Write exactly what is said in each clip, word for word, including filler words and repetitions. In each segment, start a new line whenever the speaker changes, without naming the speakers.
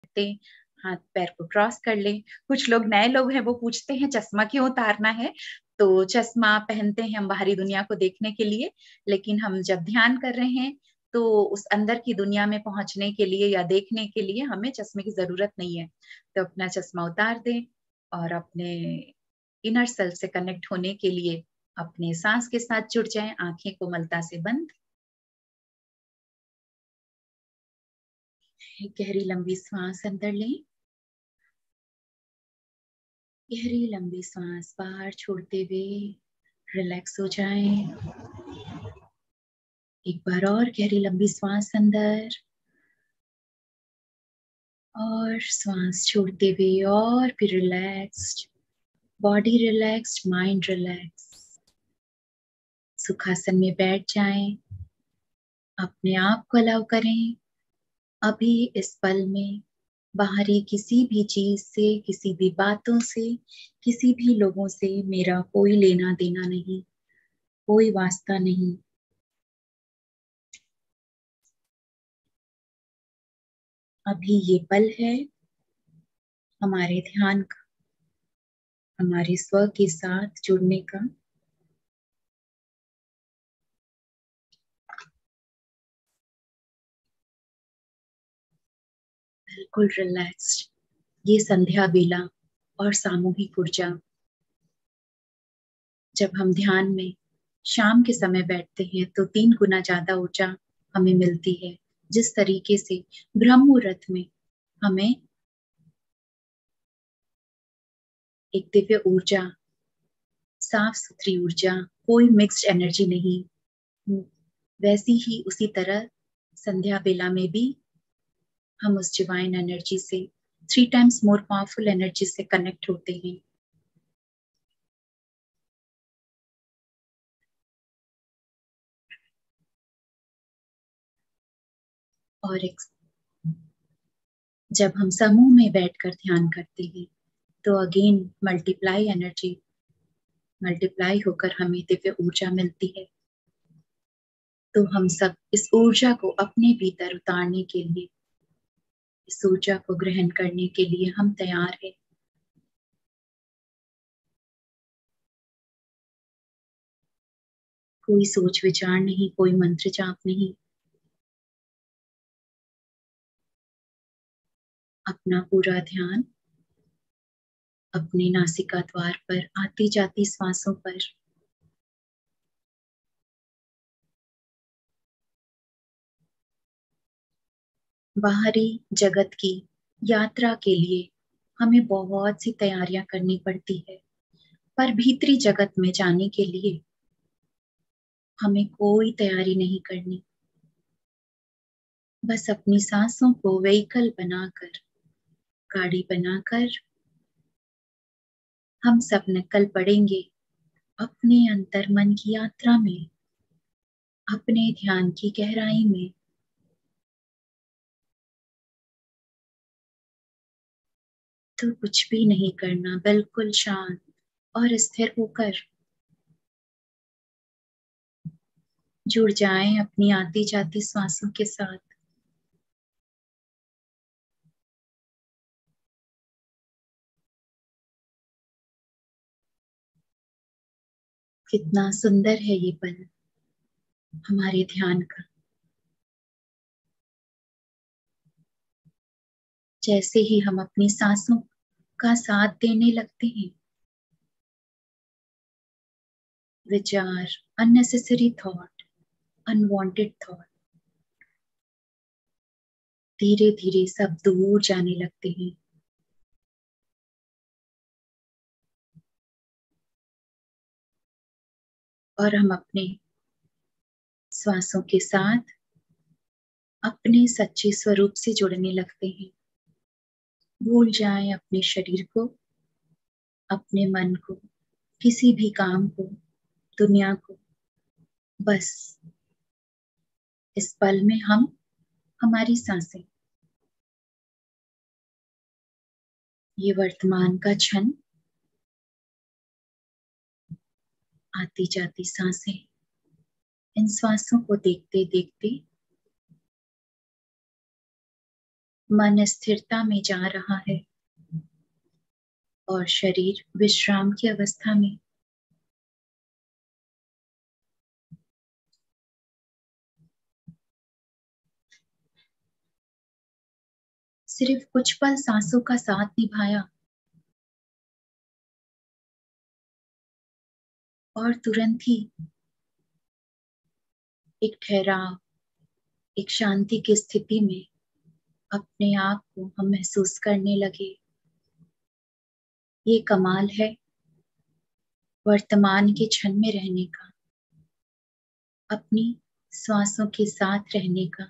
बैठते, हाथ पैर को क्रॉस कर लें। कुछ लोग नए लोग हैं वो पूछते हैं चश्मा क्यों उतारना है? तो चश्मा पहनते हैं हम बाहरी दुनिया को देखने के लिए, लेकिन हम जब ध्यान कर रहे हैं तो उस अंदर की दुनिया में पहुँचने के लिए या देखने के लिए हमें चश्मे की ज़रूरत नहीं है। तो अपना चश्मा उतार दें और अपने इनर सेल्फ से कनेक्ट होने के लिए अपने साँस के साथ जुड़ जाएँ, आँखें कोमलता से बंद। एक गहरी लंबी श्वास अंदर लें। गहरी लंबी श्वास बाहर छोड़ते हुए रिलैक्स हो जाएं। एक बार और गहरी लंबी श्वास अंदर और श्वास छोड़ते हुए और फिर relaxed, body relaxed, mind relax. सुखासन में बैठ जाएं। अपने आप को अलाउ करें अभी इस पल में बाहरी किसी भी चीज से, किसी भी बातों से, किसी भी लोगों से मेरा कोई लेना देना नहीं, कोई वास्ता नहीं। अभी ये पल है हमारे ध्यान का, हमारे स्व के साथ जुड़ने का। बिल्कुल रिलैक्स्ड। ये संध्या बेला और सामूहिक ऊर्जा, जब हम ध्यान में शाम के समय बैठते हैं तो तीन गुना ज्यादा ऊर्जा हमें मिलती है। जिस तरीके से ब्रह्म मुहूर्त में हमें एक दिव्य ऊर्जा, साफ सुथरी ऊर्जा, कोई मिक्स्ड एनर्जी नहीं, वैसी ही उसी तरह संध्या बेला में भी हम उस डिवाइन एनर्जी से, three times more powerful energy से कनेक्ट होते हैं। और एक जब हम समूह में बैठकर ध्यान करते हैं तो अगेन मल्टीप्लाई एनर्जी, मल्टीप्लाई होकर हमें दिव्य ऊर्जा मिलती है। तो हम सब इस ऊर्जा को अपने भीतर उतारने के लिए, इस ऊर्जा को ग्रहण करने के लिए हम तैयार हैं। कोई सोच विचार नहीं, कोई मंत्र जाप नहीं, अपना पूरा ध्यान अपने नासिका द्वार पर आती जाती श्वासों पर। बाहरी जगत की यात्रा के लिए हमें बहुत सी तैयारियां करनी पड़ती है, पर भीतरी जगत में जाने के लिए हमें कोई तैयारी नहीं करनी। बस अपनी सांसों को व्हीकल बनाकर, गाड़ी बनाकर हम सब निकल पड़ेंगे अपने अंतर मन की यात्रा में, अपने ध्यान की गहराई में। तो कुछ भी नहीं करना, बिल्कुल शांत और स्थिर होकर जुड़ जाएं अपनी आती जाती श्वासों के साथ। कितना सुंदर है ये पल हमारे ध्यान का। जैसे ही हम अपनी सांसों का साथ देने लगते हैं, विचार, अननेसेसरी थॉट, अनवांटेड थॉट धीरे धीरे सब दूर जाने लगते हैं। और हम अपने श्वासों के साथ अपने सच्चे स्वरूप से जुड़ने लगते हैं। भूल जाएं अपने शरीर को, अपने मन को, किसी भी काम को, दुनिया को। बस इस पल में हम, हमारी सांसें, ये वर्तमान का क्षण, आती जाती सांसें, इन श्वासों को देखते देखते मन स्थिरता में जा रहा है और शरीर विश्राम की अवस्था में। सिर्फ कुछ पल सांसों का साथ निभाया और तुरंत ही एक ठहराव, एक शांति की स्थिति में अपने आप को हम महसूस करने लगे। ये कमाल है वर्तमान के क्षण में रहने का, अपनी श्वासों के साथ रहने का।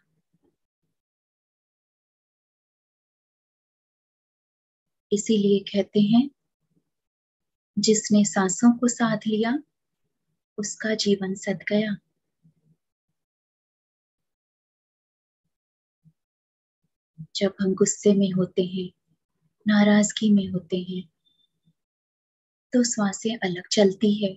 इसीलिए कहते हैं, जिसने सांसों को साध लिया उसका जीवन सध गया। जब हम गुस्से में होते हैं, नाराजगी में होते हैं, तो श्वासें अलग चलती है।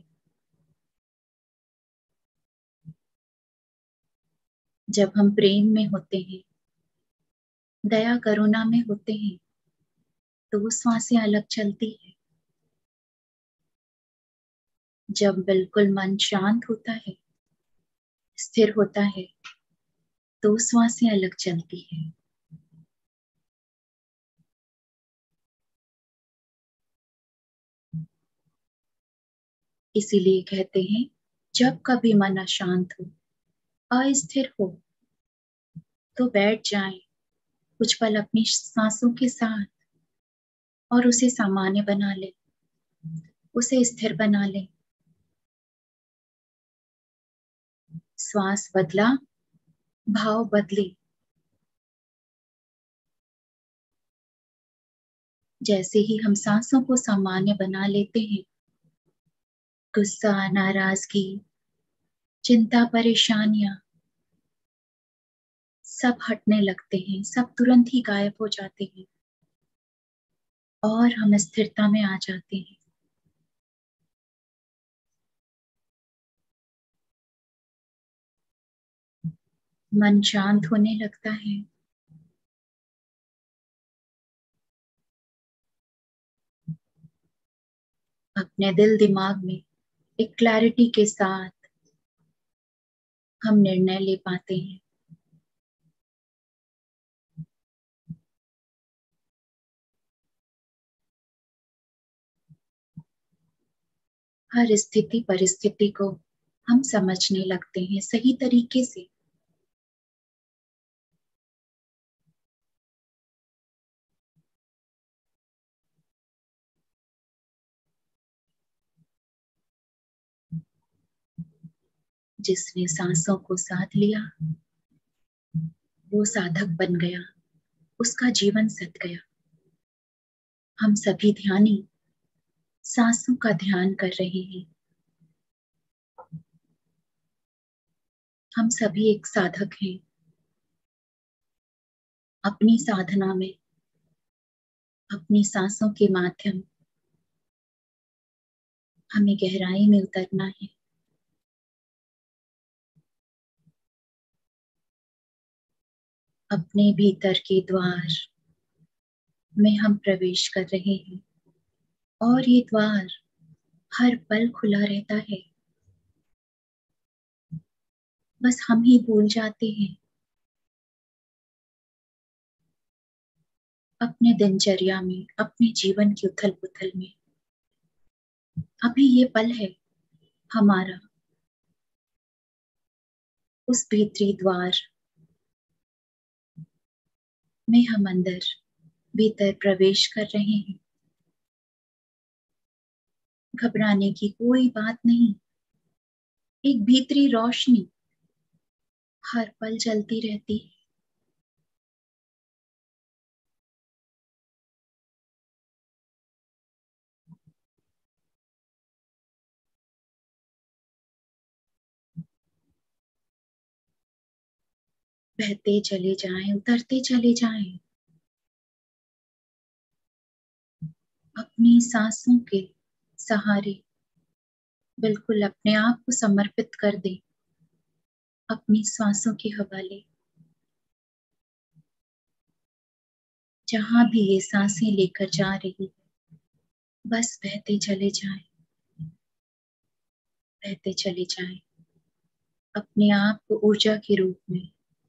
जब हम प्रेम में होते हैं, दया करुणा में होते हैं, तो वो श्वासें अलग चलती है। जब बिल्कुल मन शांत होता है, स्थिर होता है, तो श्वासें अलग चलती है। इसीलिए कहते हैं, जब कभी मन अशांत हो, अस्थिर हो, तो बैठ जाएं कुछ पल अपनी सांसों के साथ और उसे सामान्य बना ले, उसे स्थिर बना ले। श्वास बदला, भाव बदले। जैसे ही हम सांसों को सामान्य बना लेते हैं, गुस्सा, नाराजगी, चिंता, परेशानियां सब हटने लगते हैं, सब तुरंत ही गायब हो जाते हैं और हम स्थिरता में आ जाते हैं। मन शांत होने लगता है। अपने दिल दिमाग में एक क्लैरिटी के साथ हम निर्णय ले पाते हैं। हर स्थिति परिस्थिति को हम समझने लगते हैं सही तरीके से। जिसने सांसों को साध लिया वो साधक बन गया, उसका जीवन सध गया। हम सभी ध्यानी सांसों का ध्यान कर रहे हैं। हम सभी एक साधक हैं। अपनी साधना में अपनी सांसों के माध्यम हमें गहराई में उतरना है। अपने भीतर के द्वार में हम प्रवेश कर रहे हैं और ये द्वार हर पल खुला रहता है। बस हम ही भूल जाते हैं अपने दिनचर्या में, अपने जीवन की उथल पुथल में। अभी ये पल है हमारा, उस भीतरी द्वार में हम अंदर भीतर प्रवेश कर रहे हैं। घबराने की कोई बात नहीं। एक भीतरी रोशनी हर पल जलती रहती है। बहते चले जाएं, उतरते चले जाएं। अपनी सांसों के सहारे बिल्कुल अपने आप को समर्पित कर दे अपनी सांसों के हवाले। जहां भी ये सांसें लेकर जा रही है, बस बहते चले जाएं, बहते चले जाएं, अपने आप को ऊर्जा के रूप में।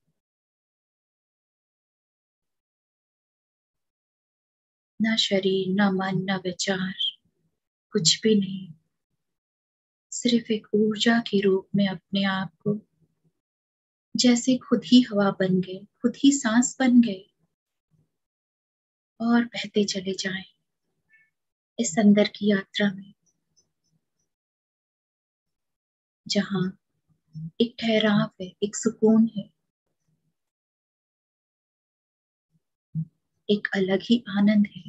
ना शरीर, ना मन, ना विचार, कुछ भी नहीं, सिर्फ एक ऊर्जा के रूप में अपने आप को जैसे खुद ही हवा बन गए, खुद ही सांस बन गए, और बहते चले जाएं इस अंदर की यात्रा में, जहां एक ठहराव है, एक सुकून है, एक अलग ही आनंद है।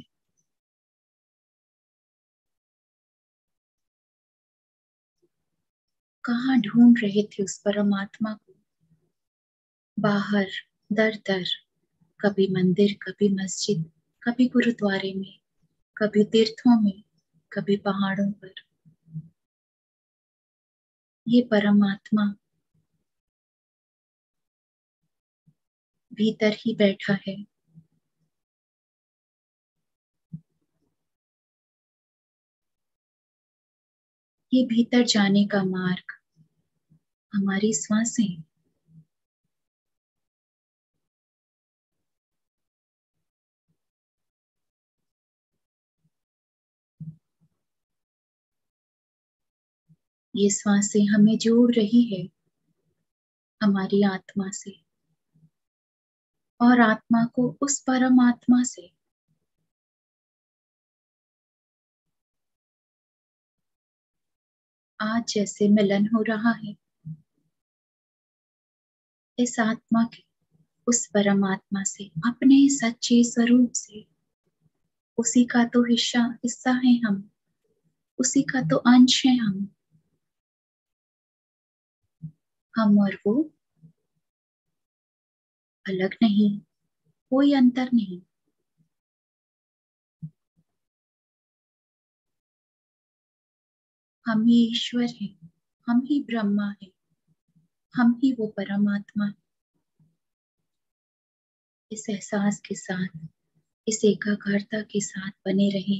कहाँ ढूंढ रहे थे उस परमात्मा को? बाहर, दर दर, कभी मंदिर, कभी मस्जिद, कभी गुरुद्वारे में, कभी तीर्थों में, कभी पहाड़ों पर। ये परमात्मा भीतर ही बैठा है। ये भीतर जाने का मार्ग हमारी श्वासें। ये श्वासें हमें जोड़ रही है हमारी आत्मा से, और आत्मा को उस परमात्मा से। आज जैसे मिलन हो रहा है इस आत्मा के उस परमात्मा से, अपने सच्चे स्वरूप से। उसी का तो हिस्सा हिस्सा है हम, उसी का तो अंश है हम। हम और वो अलग नहीं, कोई अंतर नहीं। हम ही ईश्वर हैं, हम ही ब्रह्मा हैं, हम ही वो परमात्मा हैं। इस एहसास के साथ, इस एकाग्रता के साथ बने रहे।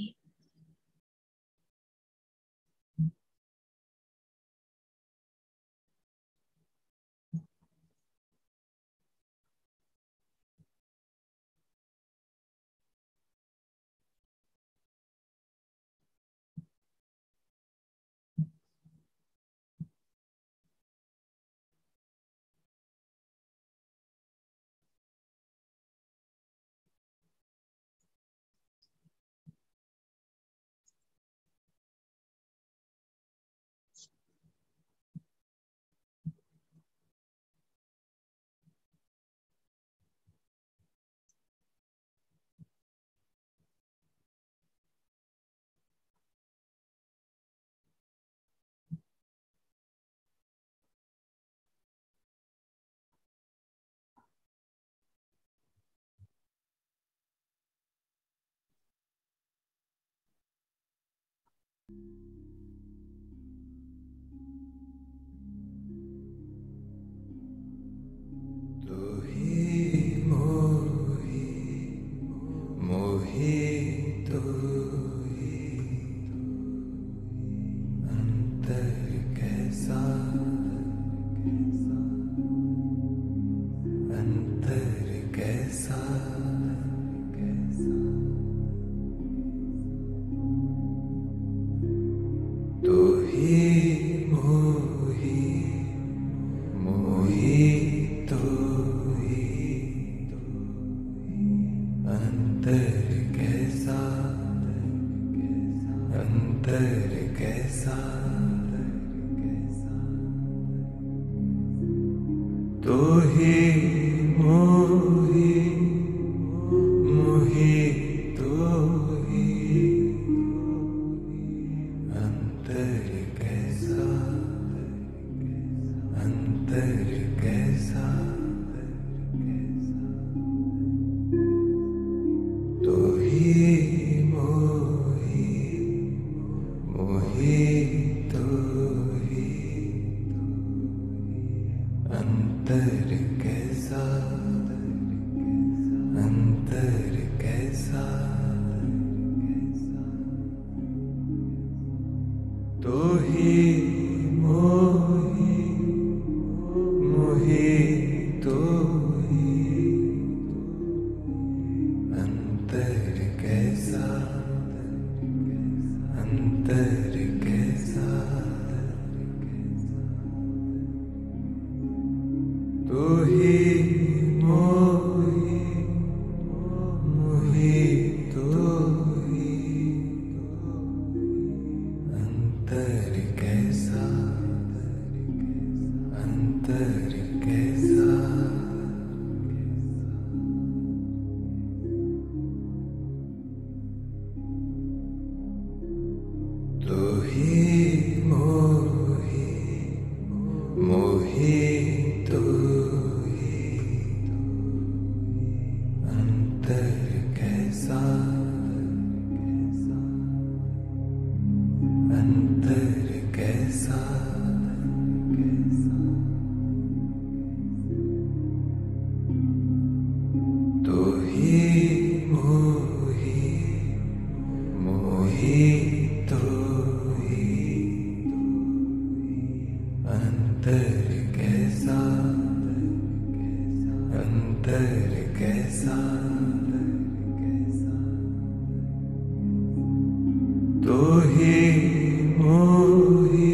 तो ही मोही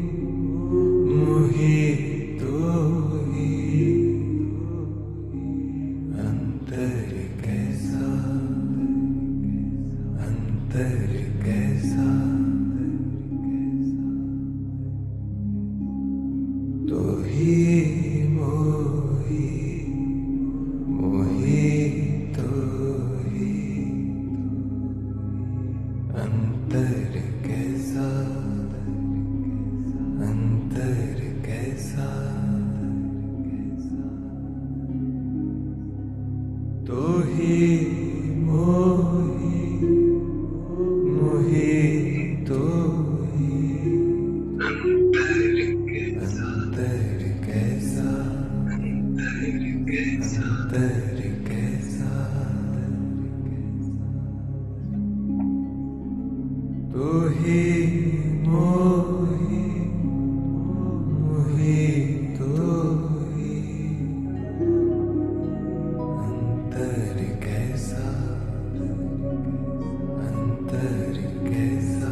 मोही तो ही अंतर कैसा अंतर कैसा तो ही मोही मोही तो ही अंतर कैसा अंतर कैसा तो ही मोही मोही तो ही अंतर कैसा अंतर कैसा तो ही मोही मोही तो ही अंतर कैसा अंतर कैसा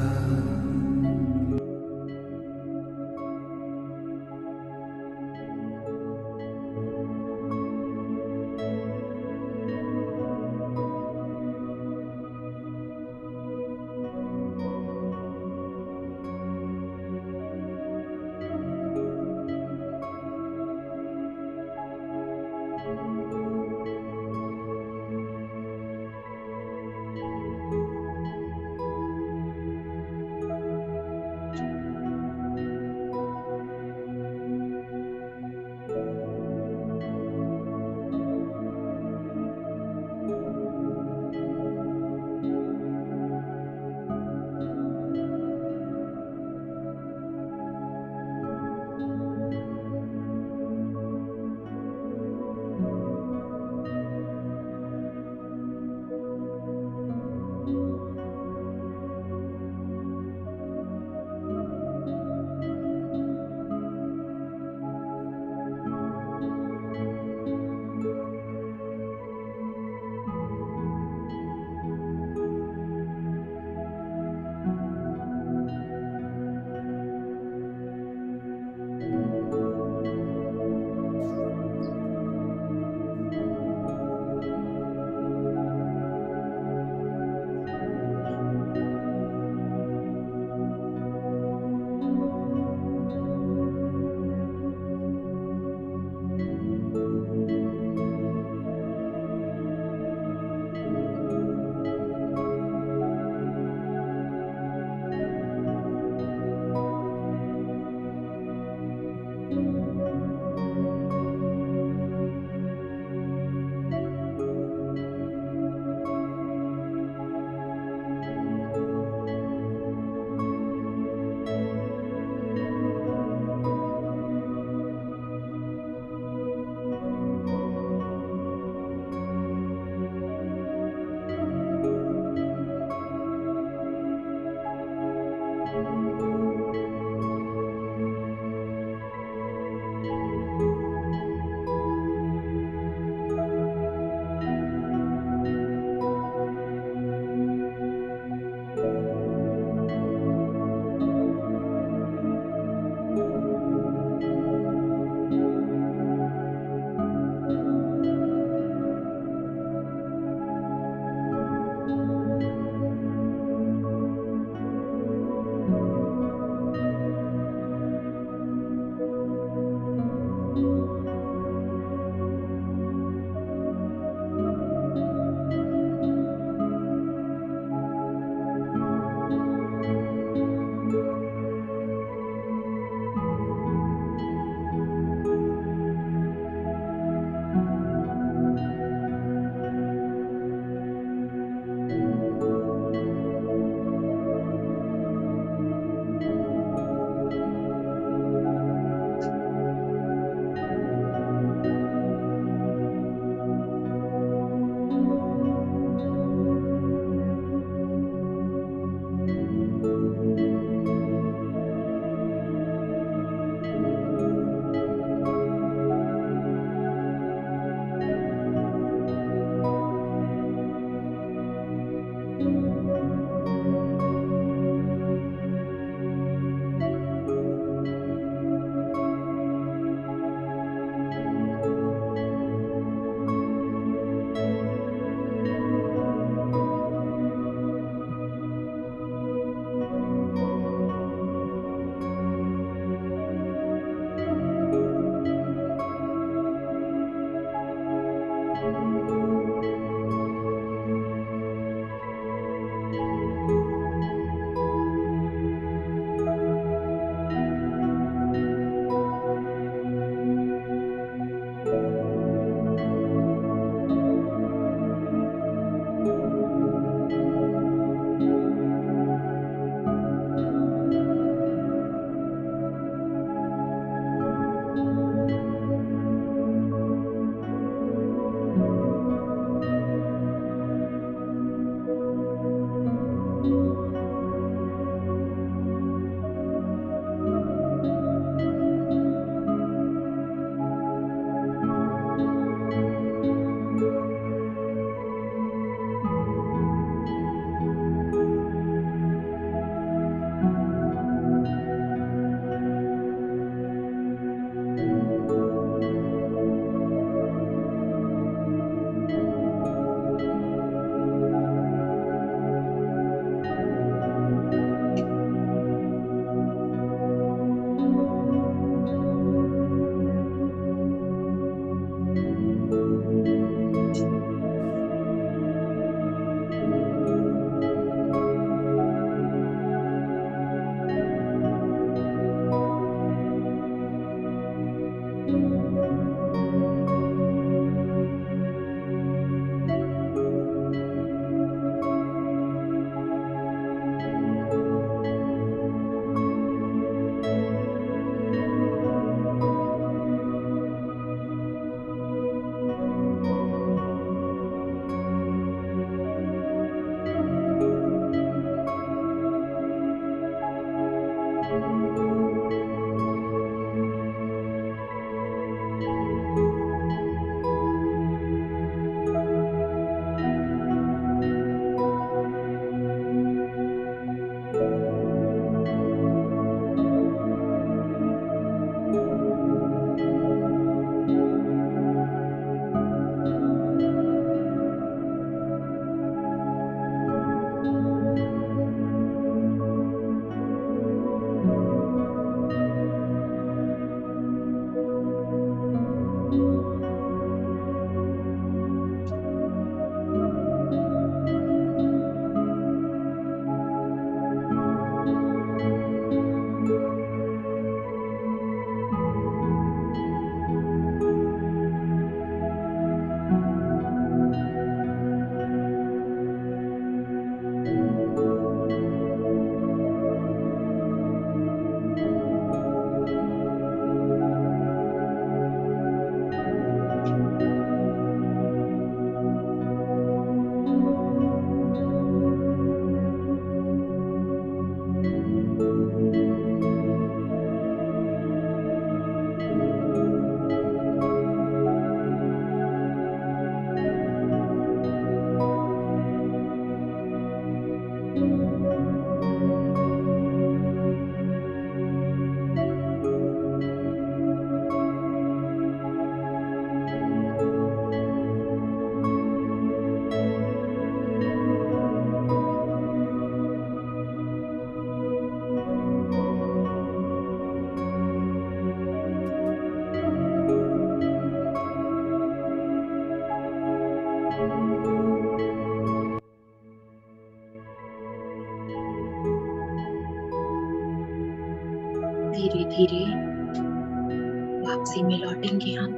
धीरे धीरे वापसी में लौटेंगे हम।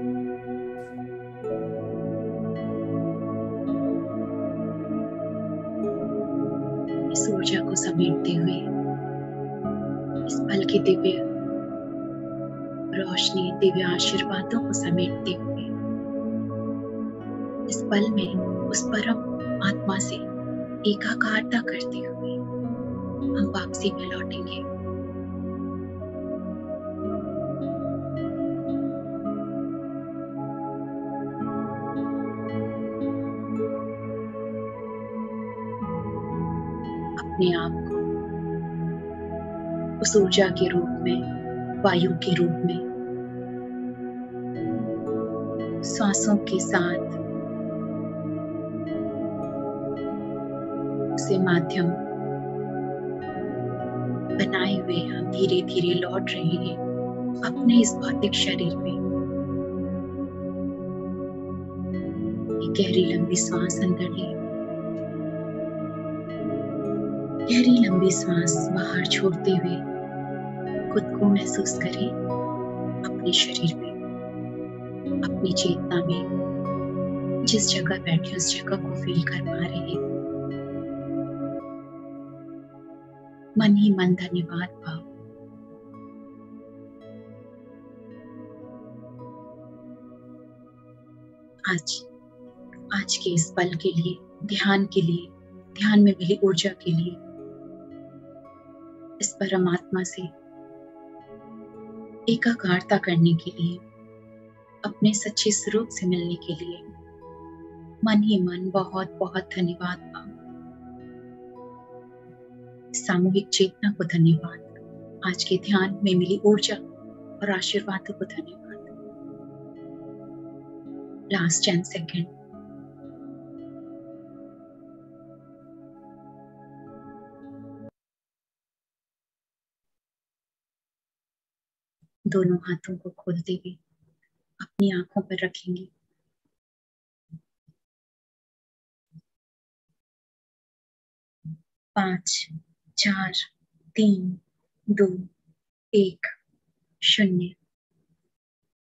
इस ऊर्जा को समेटते हुए, इस पल की दिव्य रोशनी, दिव्य आशीर्वादों को समेटते हुए, इस पल में उस परम आत्मा से एकाकारता करते हुए हम वापसी में लौटेंगे। अपने आप को उस ऊर्जा के रूप में, वायु के रूप में, सांसों के साथ उसे माध्यम बनाए हुए हम धीरे धीरे लौट रहे हैं अपने इस भौतिक शरीर में। एक गहरी लंबी सांस अंदर लें, गहरी लंबी सांस बाहर छोड़ते हुए खुद को महसूस करें अपने शरीर में, अपनी चेतना में। जिस जगह बैठे उस जगह को फील कर पा रहे हैं। मन ही मन धन्यवाद भाव। आज आज के इस पल के लिए, ध्यान के लिए, ध्यान में मिली ऊर्जा के लिए, इस परमात्मा से एकाकारता करने के लिए, अपने सच्चे स्वरूप से मिलने के लिए मन ही मन बहुत बहुत धन्यवाद भाव। सामूहिक चेतना को धन्यवाद। आज के ध्यान में मिली ऊर्जा और आशीर्वादों को धन्यवाद। Last ten second. दोनों हाथों को खोलते हुए अपनी आंखों पर रखेंगे। पांच, चार, तीन, दो, एक, शून्य।